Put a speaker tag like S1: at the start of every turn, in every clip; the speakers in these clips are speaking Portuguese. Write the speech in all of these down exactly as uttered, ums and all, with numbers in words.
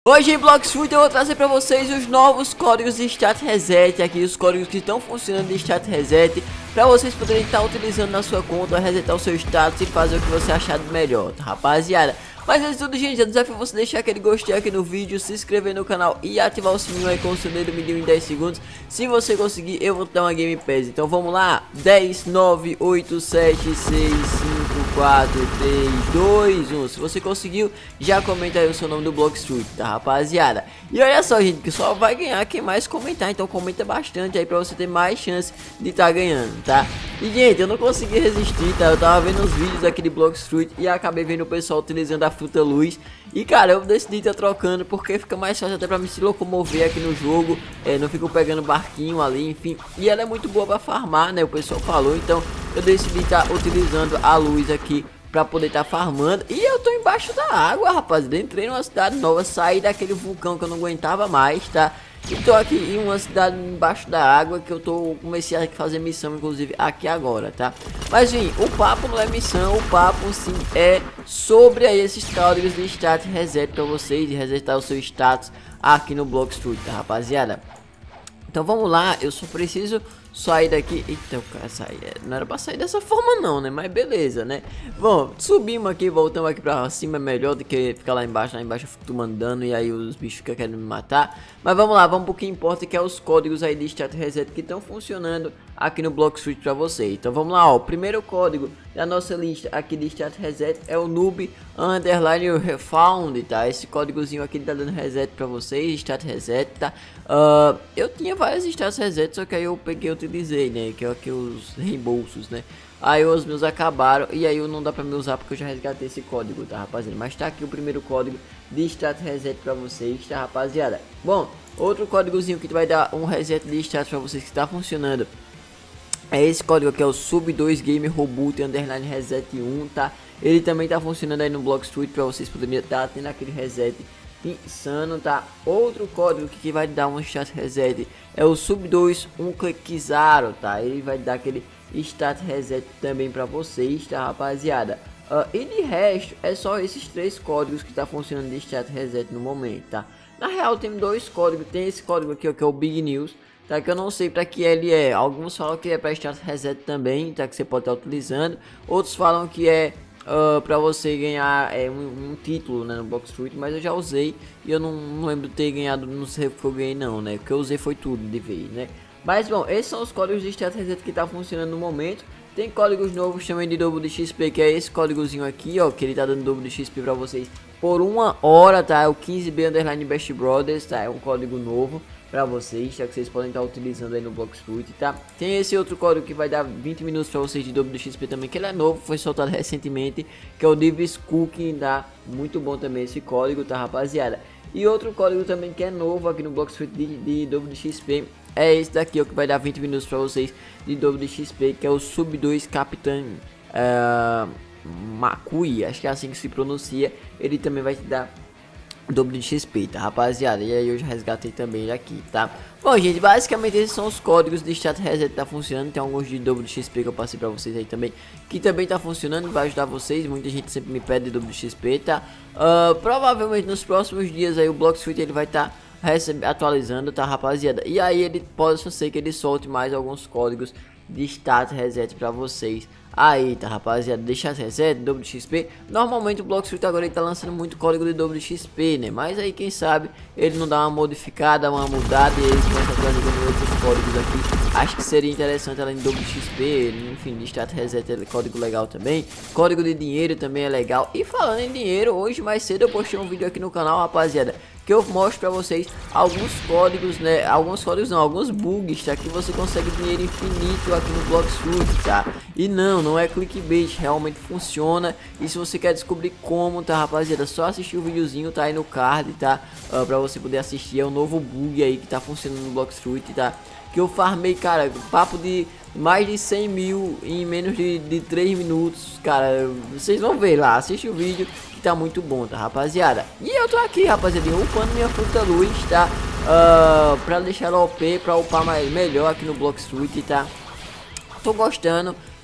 S1: Hoje em Bloxfruit eu vou trazer para vocês os novos códigos de Stat Reset, aqui os códigos que estão funcionando de Stat Reset, para vocês poderem estar utilizando na sua conta, resetar o seu status e fazer o que você achar melhor, tá, rapaziada? Mas antes de tudo, gente, eu desafio você deixar aquele gostei aqui no vídeo, se inscrever no canal e ativar o sininho aí com o seu dedo mindinho em dez segundos. Se você conseguir, eu vou dar uma Game Pass. Então vamos lá, dez, nove, oito, sete, seis, cinco, quatro, três, dois, um. Se você conseguiu, já comenta aí o seu nome do Bloxfruit, tá, rapaziada? E olha só, gente, que só vai ganhar quem mais comentar, então comenta bastante aí pra você ter mais chance de estar ganhando, tá? E, gente, eu não consegui resistir, tá? Eu tava vendo os vídeos aqui de Bloxfruit e acabei vendo o pessoal utilizando a fruta luz. E, cara, eu decidi estar trocando porque fica mais fácil até pra me se locomover aqui no jogo. É, não fico pegando barquinho ali, enfim. E ela é muito boa pra farmar, né? O pessoal falou, então eu decidi estar utilizando a luz aqui pra poder estar farmando. E eu tô embaixo da água, rapaziada. Entrei numa cidade nova, saí daquele vulcão que eu não aguentava mais, tá? E tô aqui em uma cidade embaixo da água que eu tô comecei a fazer missão, inclusive aqui agora, tá? Mas enfim, o papo não é missão, o papo sim é sobre aí esses códigos de status reset pra vocês, de resetar o seu status aqui no Bloxfruit, tá, rapaziada? Então vamos lá, eu só preciso sair daqui. Eita, o cara sair. Não era pra sair dessa forma não, né? Mas beleza, né? Bom, subimos aqui, voltamos aqui pra cima. É melhor do que ficar lá embaixo. Lá embaixo eu fico mandando e aí os bichos ficam querendo me matar. Mas vamos lá, vamos pro que importa, que é os códigos aí de Stat Reset que estão funcionando aqui no Bloxfruit pra você. Então vamos lá, ó. O primeiro código da nossa lista aqui de Stat Reset é o Noob Underline Refound, tá? Esse códigozinho aqui tá dando reset pra vocês, Stat Reset, tá? Uh, eu tinha vários Stat Reset, só que aí eu peguei, utilizei, né? Que é aqui os reembolsos, né? Aí os meus acabaram e aí eu não dá pra me usar porque eu já resgatei esse código, tá, rapaziada? Mas tá aqui o primeiro código de Stat Reset pra vocês, tá, rapaziada? Bom, outro códigozinho que vai dar um reset de status pra vocês que tá funcionando é esse código aqui, é o Sub dois Game Reboot Underline Reset um, tá? Ele também tá funcionando aí no Bloxfruit pra vocês poderem estar tendo aquele reset insano, tá? Outro código que, que vai dar um stat reset é o Sub dois um Click Zero, tá? Ele vai dar aquele stat reset também pra vocês, tá, rapaziada? Uh, e de resto é só esses três códigos que tá funcionando de stat reset no momento, tá? Na real tem dois códigos, tem esse código aqui ó, que é o Big News, tá? Que eu não sei para que ele é. Alguns falam que é para stat reset também, tá? Que você pode estar utilizando. Outros falam que é uh, para você ganhar é, um, um título, né, no Bloxfruit, mas eu já usei e eu não, não lembro de ter ganhado, não sei o que eu ganhei não, né? O que eu usei foi tudo de vez, né? Mas bom, esses são os códigos de stat reset que tá funcionando no momento. Tem códigos novos também de dobro de X P, que é esse códigozinho aqui, ó, que ele tá dando dobro de X P para vocês por uma hora, tá? É o quinze B Underline Best Brothers, tá? É um código novo pra vocês, tá? Que vocês podem estar utilizando aí no Bloxfruit, tá? Tem esse outro código que vai dar vinte minutos pra vocês de dobro de X P também, que ele é novo, foi soltado recentemente, que é o Divis Cooking, tá? Muito bom também esse código, tá, rapaziada? E outro código também que é novo aqui no Bloxfruit de, de dobro de X P é esse daqui, ó, que vai dar vinte minutos pra vocês de dobro de X P, que é o Sub dois Capitão uh, Makui, acho que é assim que se pronuncia. Ele também vai te dar dobro de X P, tá, rapaziada? E aí eu já resgatei também aqui, tá? Bom, gente, basicamente esses são os códigos de Stat Reset que tá funcionando. Tem alguns de dobro de X P que eu passei pra vocês aí também, que também tá funcionando, vai ajudar vocês. Muita gente sempre me pede dobro de X P, tá? Uh, provavelmente nos próximos dias aí o Bloxfruit ele vai estar tá atualizando, tá, rapaziada? E aí ele pode ser que ele solte mais alguns códigos de Stat Reset pra vocês aí, tá, rapaziada? Deixar reset, dobro de X P. Normalmente o Bloxfruit agora ele tá lançando muito código de dobro de X P, né? Mas aí quem sabe ele não dá uma modificada, uma mudada e eles começam a trazer outros códigos aqui. Acho que seria interessante além de dobro de X P, enfim, de Stat Reset é código legal também. Código de dinheiro também é legal. E falando em dinheiro, hoje mais cedo eu postei um vídeo aqui no canal, rapaziada, que eu mostro pra vocês alguns códigos, né? Alguns códigos não, alguns bugs, tá? Que você consegue dinheiro infinito aqui no Bloxfruit, tá? E não, não é clickbait, realmente funciona. E se você quer descobrir como, tá, rapaziada, só assistir o videozinho, tá aí no card, tá? Uh, pra você poder assistir, é o novo bug aí que tá funcionando no Bloxfruit, tá? Que eu farmei, cara, papo de mais de cem mil em menos de, de três minutos, cara. Vocês vão ver lá, assiste o vídeo que tá muito bom, tá, rapaziada? E eu tô aqui, rapaziada, upando minha fruta luz, tá? Uh, pra deixar ela O P, pra upar mais, melhor aqui no Bloxfruit, tá? Tô gostando.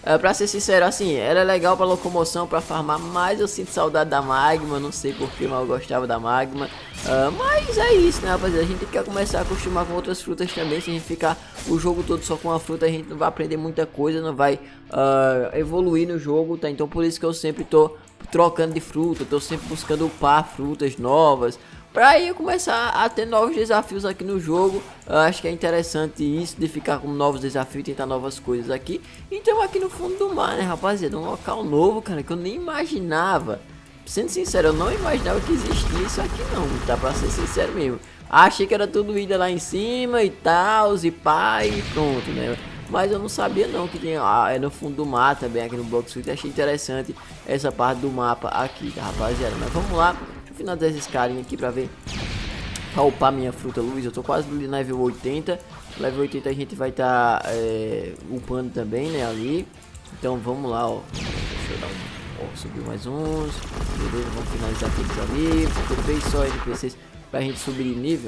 S1: Uh, pra ser sincero, assim, ela é legal pra locomoção, pra farmar, mas eu sinto saudade da Magma, não sei porquê, mas eu gostava da Magma. Uh, mas é isso, né, rapaziada? A gente tem que começar a acostumar com outras frutas também. Se a gente ficar o jogo todo só com uma fruta, a gente não vai aprender muita coisa, não vai uh, evoluir no jogo, tá? Então por isso que eu sempre tô trocando de fruta, tô sempre buscando upar frutas novas, pra aí eu começar a ter novos desafios aqui no jogo. Eu acho que é interessante isso, de ficar com novos desafios, tentar novas coisas aqui. Então aqui no fundo do mar, né, rapaziada, um local novo, cara, que eu nem imaginava. Sendo sincero, eu não imaginava que existia isso aqui não, tá, pra ser sincero mesmo. Achei que era tudo ida lá em cima e tal, e pá, e pronto, né. Mas eu não sabia não que tinha, ah, é no fundo do mar também, aqui no Blox Fruit. Achei interessante essa parte do mapa aqui, tá, rapaziada. Mas vamos lá, deixa eu finalizar esses carinhas aqui pra ver, pra upar minha fruta luz. Eu tô quase no level oitenta. Level oitenta a gente vai estar tá, é, upando também, né, ali. Então vamos lá, ó. Deixa eu dar um, ó, subir mais uns. Beleza, vamos finalizar aqueles ali. Ficou bem só N P Cs pra gente subir de nível.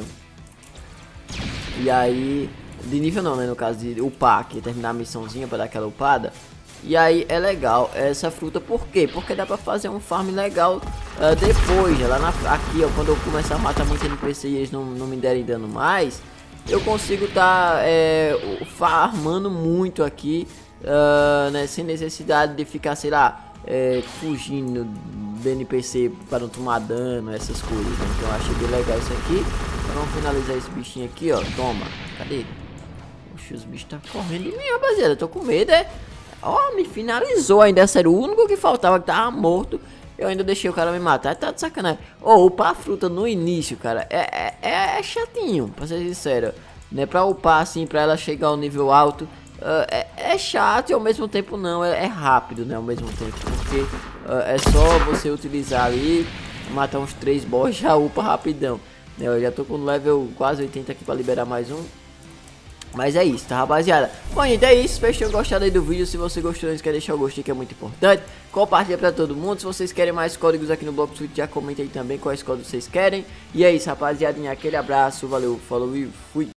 S1: E aí... de nível não, né, no caso de upar aqui, terminar a missãozinha para dar aquela upada. E aí é legal essa fruta, por quê? Porque dá pra fazer um farm legal uh, depois, lá na, aqui ó, quando eu começar a matar muito N P C e eles não, não me derem dano mais, eu consigo tá é, farmando muito aqui, uh, né, sem necessidade de ficar, sei lá, é, fugindo do N P C para não tomar dano, essas coisas, né? Então eu achei bem legal isso aqui. Então, vamos finalizar esse bichinho aqui, ó, toma, cadê? Os bichos tá correndo de mim, rapaziada. Eu tô com medo, é. Ó, me finalizou ainda. Esse era o único que faltava, que tava morto. Eu ainda deixei o cara me matar. Tá de sacanagem. Ó, oh, upar a fruta no início, cara, é, é, é chatinho, pra ser sincero. Né, pra upar assim, pra ela chegar ao nível alto, uh, é, é chato e ao mesmo tempo não. É, é rápido, né, ao mesmo tempo. Porque uh, é só você utilizar ali, matar uns três boss, já upa rapidão. Né, eu já tô com o level quase oitenta aqui pra liberar mais um. Mas é isso, tá, rapaziada? Bom, gente, é isso. Espero que tenham gostado aí do vídeo. Se você gostou, não esquece de deixar o gostei, que é muito importante. Compartilha pra todo mundo. Se vocês querem mais códigos aqui no Blox Fruit, já comenta aí também quais códigos vocês querem. E é isso, rapaziadinha. Aquele abraço, valeu, falou e fui.